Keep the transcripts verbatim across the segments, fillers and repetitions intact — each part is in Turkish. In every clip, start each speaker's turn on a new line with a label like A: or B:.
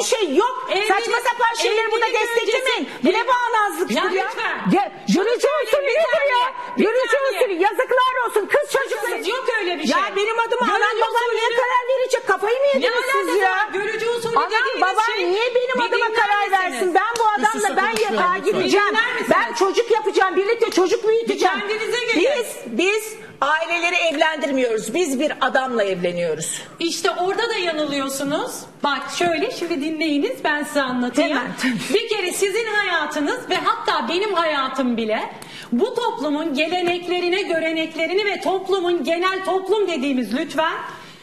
A: bir şey yok.
B: Evlilik,
A: Saçma sapan şeyleri burada desteklemeyin. Bu ne bağnazlıktır ya?
B: Ya lütfen.
A: Görücü usulü nedir ya? Görücü usulü yazıklar olsun. Kız çocukları.
B: Siz yok öyle bir şey.
A: Ya benim adıma anam babam niye karar verecek? Kafayı mı yediniz siz ya?
B: Görücü usulü
A: Anam babam
B: şey,
A: niye benim adıma karar versin? Ben bu adamla ben yatağa gireceğim. Ben çocuk yapacağım. Birlikte çocuk büyüteceğim. Biz, biz aileleri evlendirmiyoruz. Biz bir adamla evleniyoruz.
B: İşte orada da yanılıyorsunuz. Bak şöyle şimdi dinleyiniz, ben size anlatayım.
A: Hemen.
B: Bir kere sizin hayatınız ve hatta benim hayatım bile bu toplumun geleneklerine, göreneklerini ve toplumun genel toplum dediğimiz lütfen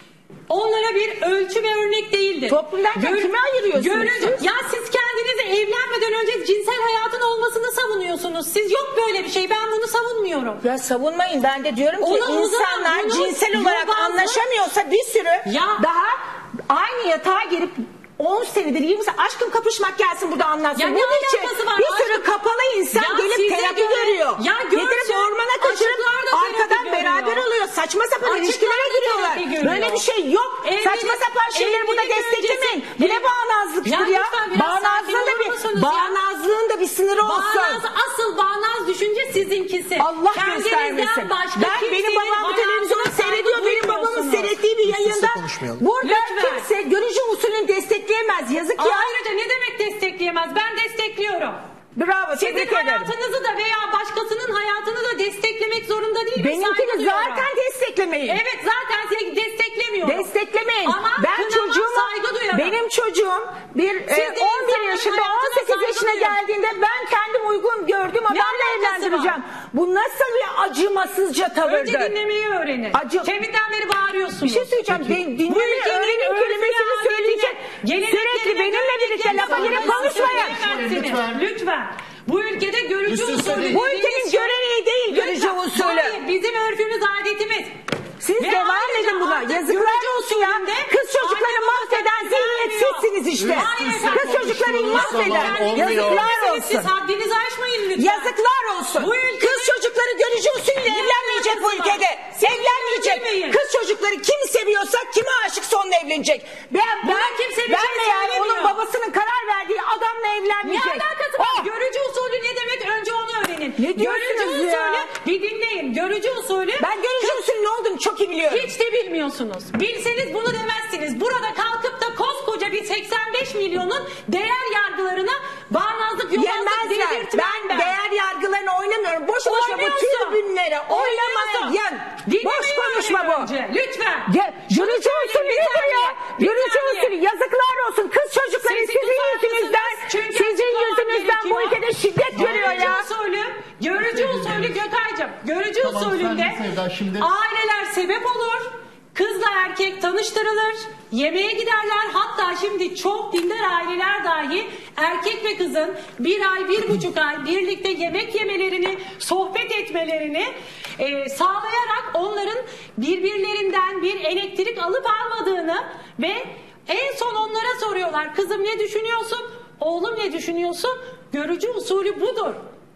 B: onlara bir ölçü ve örnek değildir.
A: Toplum derken
B: Gör,
A: kime ayırıyorsunuz
B: görücü,
A: siz?
B: Ya siz kendinizi evlenmeden önce cinsel hayatın olmasını savunuyorsunuz. Siz yok böyle bir şey. Ben bunu savunmuyorum.
A: Ya savunmayın. Ben de diyorum ki
B: Onu- o zaman
A: insanlar
B: bunu
A: cinsel olarak
B: yobazlık-
A: anlaşamıyorsa bir sürü
B: Ya.
A: daha aynı yatağa girip on senedir yirmi sene aşkım kapışmak gelsin burada anlatsın.
B: Ya ne
A: Bunun için
B: alakası var?
A: bir
B: Aşkım-
A: sürü kapalı insan
B: Ya
A: gelip
B: size
A: terapi
B: göre-
A: görüyor.
B: Ya
A: Getirip
B: görsün,
A: ormana kaçırıp
B: aşıklar da terapi
A: arkadan
B: görüyor.
A: beraber oluyor. Saçma sapan
B: Aşıklar
A: ilişkilere
B: da
A: giriyorlar.
B: terapi görüyor.
A: Böyle bir şey yok.
B: Evlilik-
A: Saçma sapan şeyleri burada
B: evlilik
A: desteklemeyin.
B: öncesi-
A: Bu ne bağnazlıktır
B: Ya
A: ya?
B: lütfen biraz
A: Bağnazlığın da
B: sakin olur
A: bir,
B: musunuz ya?
A: bağnazlığın da bir sınırı olsun.
B: Bağnaz, asıl bağnaz düşünce sizinkisi.
A: Allah
B: Kendinizden
A: göstermesin.
B: başka
A: Ben benim
B: kimsenin
A: babam bu televizyonu
B: hayatına
A: seyrediyor.
B: saygı
A: Benim babamın
B: duymuyorsunuz.
A: seyrettiği bir yayında
C: konuşmayalım.
A: burada
B: Lütfen.
A: kimse görücü usulünü destekleyemez. Yazık ya.
B: Ayrıca ne demek destekleyemez? Ben destekliyorum.
A: Bravo.
B: Sizin
A: Tebrik ederim.
B: hayatınızı da veya başkasının hayatını da desteklemek zorunda değilim. Saygı
A: Benimkini
B: duyuyorum.
A: zaten desteklemeyin.
B: Evet zaten seni desteklemiyorum.
A: Desteklemeyin.
B: Ama
A: Ben
B: kınama,
A: çocuğumu,
B: saygı duyarım.
A: benim çocuğum bir e,
B: de
A: on bir
B: insanların
A: yaşında
B: hayatına
A: on sekiz
B: saygı
A: yaşına
B: duyun.
A: geldiğinde ben kendim uygun gördüğüm adamla
B: alakası
A: evlendireceğim. Bu nasıl bir acımasızca tavırdır?
B: Önce dinlemeyi öğrenin.
A: Acı-
B: Teminden beri bağırıyorsunuz.
A: Bir şey söyleyeceğim.
C: Peki.
A: Din- Dinlemeyi
B: ülkenin
A: öğrenin
B: örfüne,
A: kelimesini
B: adetine,
A: söyleyecek.
B: geleneklerine,
A: Sürekli benimle birlikte lafa girip konuşmayın.
B: Lütfen.
C: Lütfen.
B: Lütfen. Bu ülkede görücü
C: Üst üste
B: usulü.
C: değil.
A: Bu ülkenin göreneği değil görücü
B: Lütfen.
A: usulü.
B: Hayır, bizim örfümüz, adetimiz.
A: Siz
B: Ve
A: devam
B: ayrıca
A: edin buna.
B: artık
A: Yazıklar
B: görücü
A: olsun ya.
B: usulünde
A: Kız çocukları
B: anne
A: mahveden
B: babası
A: zihniyetsizsiniz işte.
B: Hayır
A: Kız
B: efendim.
A: çocukları
C: Konuştuğunuz
A: mahveden.
C: zaman olmuyor.
A: Yazıklar
B: Siz, siz
A: olsun.
B: haddinizi aşmayın lütfen.
A: Yazıklar olsun.
B: Bu ülkede-
A: Kız çocukları görücü usulüyle evlenmeyecek bu
B: alakası var?
A: ülkede.
B: Siz
A: Evlenmeyecek.
B: bilmeyin.
A: Kız çocukları kimi seviyorsa kime aşıksa onunla evlenecek. Ben,
B: Buna
A: ben,
B: kimse bir
A: ben
B: şey
A: de yani
B: söylemiyor.
A: onun babasının karar verdiği adamla
B: Ne
A: evlenmeyecek.
B: alakası var?
A: Oh!
B: Görücü usulü ne demek? Önce onu öğrenin.
A: Ne diyorsunuz
B: görücü
A: ya?
B: usulü, bir dinleyin. Görücü usulü.
A: Ben görücü usulü ne olduğunu çok iyi biliyorum.
B: Hiç de bilmiyorsunuz. Bilseniz bunu demezsiniz. Burada kalkıp da koskoca bir seksen beş milyonun değer yargılarına bağnazlık, yobazlık
A: Yemezler.
B: dedirtmem
A: Ben,
B: ben.
A: değer yargılarını oynamıyorum. Boş boşuna bu
B: Oynuyorsun.
A: tribünlere oynamayın.
B: Dinlemeyi
A: Boş konuşma
B: öğrenin
A: bu.
B: önce. Lütfen.
A: Ya, görücü usulü
B: bir
A: nedir
B: saniye,
A: ya?
B: bir
A: Görücü
B: saniye.
A: usulü yazıklar olsun. Kız çocukları
B: Sesi
A: sizin
B: tutar
A: yüzünüzden,
B: mısınız? Çünkü
A: sizin
B: açıklamam
A: yüzünüzden bu
B: gerekiyor.
A: ülkede şiddet görüyor
B: Görücü
A: ya.
B: usulü, görücü usulü Gökay'cığım, görücü
C: Tamam,
B: usulünde
C: sen Sevda, şimdi-
B: aileler sebep olur, kızla erkek tanıştırılır, yemeğe giderler, hatta şimdi çok dindar aileler dahi erkek ve kızın bir ay, bir buçuk ay birlikte yemek yemelerini, sohbet etmelerini e, sağlayarak onların birbirlerinden bir elektrik alıp almadığını ve en son onlara soruyorlar, kızım ne düşünüyorsun, oğlum ne düşünüyorsun? Görücü usulü budur.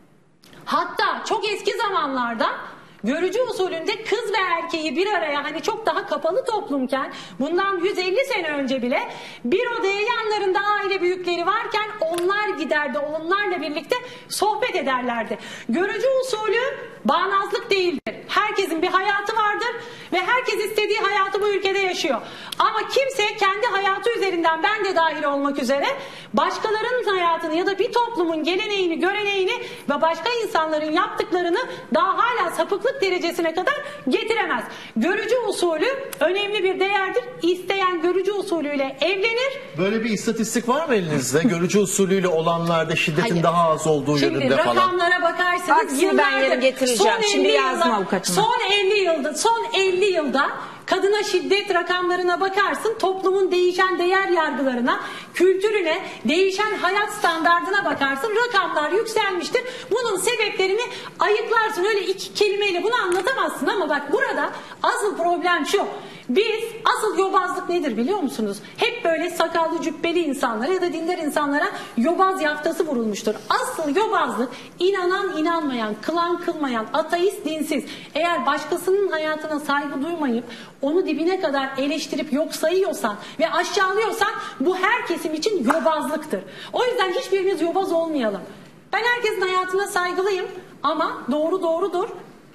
B: Hatta çok eski zamanlarda görücü usulünde kız ve erkeği bir araya, hani çok daha kapalı toplumken, bundan yüz elli sene önce bile bir odaya yanlarında aile büyükleri varken onlar giderdi, onlarla birlikte sohbet ederlerdi. Görücü usulü bağnazlık değildir. Herkesin bir hayatı vardır ve herkes istediği hayatı bu ülkede yaşıyor. Ama kimse kendi hayatı üzerinden, ben de dahil olmak üzere, başkalarının hayatını ya da bir toplumun geleneğini, göreneğini ve başka insanların yaptıklarını daha hala sapıklık derecesine kadar getiremez. Görücü usulü önemli bir değerdir. İsteyen görücü usulüyle evlenir.
C: Böyle bir istatistik var mı elinizde? Görücü usulüyle olanlarda şiddetin
B: Hayır.
C: daha az olduğu
B: Şimdi
C: yönünde falan.
B: rakamlara bakarsanız
A: Aksini ben
B: yıllardır,
A: yarın getireceğim.
B: son
A: Şimdi
B: elli
A: yazma
B: yılda-
A: avukatına.
B: Son elli yılda, son elli yılda kadına şiddet rakamlarına bakarsın, toplumun değişen değer yargılarına, kültürüne, değişen hayat standardına bakarsın, rakamlar yükselmiştir. Bunun sebeplerini ayıklarsın. Öyle iki kelimeyle bunu anlatamazsın ama bak burada asıl problem şu. Biz asıl yobazlık nedir biliyor musunuz? Hep böyle sakallı cübbeli insanlara ya da dindar insanlara yobaz yaftası vurulmuştur. Asıl yobazlık inanan inanmayan, kılan kılmayan, ateist dinsiz. Eğer başkasının hayatına saygı duymayıp onu dibine kadar eleştirip yok sayıyorsan ve aşağılıyorsan bu her kesim için yobazlıktır. O yüzden hiçbirimiz yobaz olmayalım. Ben herkesin hayatına saygılıyım ama doğru doğrudur.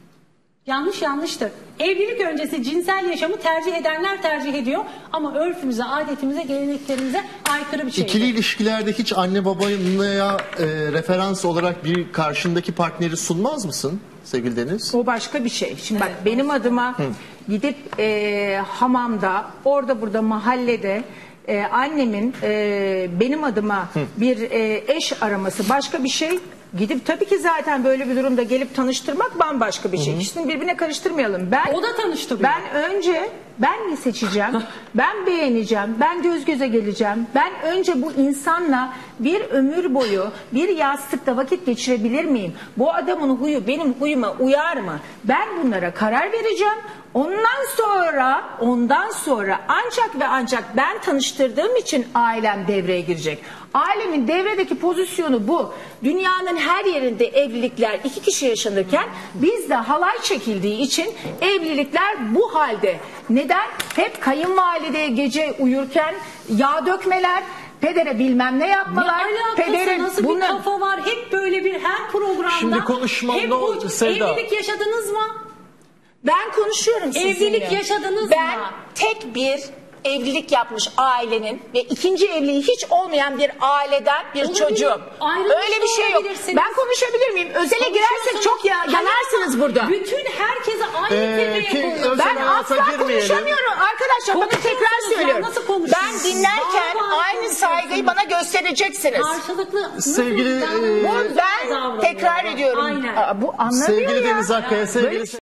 B: Yanlış yanlıştır. Evlilik öncesi cinsel yaşamı tercih edenler tercih ediyor ama örfümüze, adetimize, geleneklerimize aykırı bir şeydir.
D: İkili ilişkilerde hiç anne babaya e, referans olarak bir karşındaki partneri sunmaz mısın sevgili Deniz?
A: O başka bir şey. Şimdi bak benim adıma gidip e, hamamda, orada burada mahallede e, annemin e, benim adıma bir e, eş araması başka bir şey. Gidip tabii ki zaten böyle bir durumda gelip tanıştırmak bambaşka bir şey. İkisini birbirine karıştırmayalım. Ben
B: O da tanıştırıyor.
A: Ben önce ben mi seçeceğim? Ben beğeneceğim. Ben göz göze geleceğim. Ben önce bu insanla bir ömür boyu bir yastıkta vakit geçirebilir miyim? Bu adamın huyu benim huyuma uyar mı? Ben bunlara karar vereceğim. Ondan sonra ondan sonra ancak ve ancak ben tanıştırdığım için ailem devreye girecek. Ailemin devredeki pozisyonu bu. Dünyanın her yerinde evlilikler iki kişi yaşanırken bizde halay çekildiği için evlilikler bu halde. Neden? Hep kayınvalideye gece uyurken yağ dökmeler, pedere bilmem ne yapmalar.
B: Ne alakası,
A: pedere
B: nasıl bir
A: bunlar...
B: kafa var? Hep böyle bir her programda.
C: Şimdi konuşmam
B: hep
C: ne
B: bu
C: oldu Sevda?
B: Evlilik yaşadınız mı?
A: Ben konuşuyorum sizinle.
B: Evlilik yaşadınız
A: ben
B: mı?
A: tek bir evlilik yapmış ailenin ve ikinci evliliği hiç olmayan bir aileden bir
B: Olabilir.
A: çocuğum.
B: Ayrılmış
A: Öyle bir
B: da
A: şey yok.
B: olabilirsiniz.
A: Ben konuşabilir miyim? Özele girersek çok ya, yanarsınız burada.
B: Bütün herkese aynı
C: Ee,
B: tepeye
C: ki-
B: koyuyorsunuz.
A: Ben
C: hayata
A: asla
C: girmeyelim.
A: konuşamıyorum arkadaşlar. Bakın tekrar
B: Konuşuyorsunuz ya,
A: söylüyorum.
B: nasıl konuşuyorsunuz?
A: Ben dinlerken
B: Vallahi
A: aynı
B: konuşuyorsunuz.
A: saygıyı bana göstereceksiniz.
B: Karşılıklı nasıl
C: Sevgili,
B: davranıyorsunuz?
A: Bu ben
B: Davranıyorlar.
A: tekrar ediyorum.
B: Aynen.
A: Aa, bu anlamıyor
C: Sevgili
A: ya.
C: Deniz Akkaya, sevgili
A: Böyle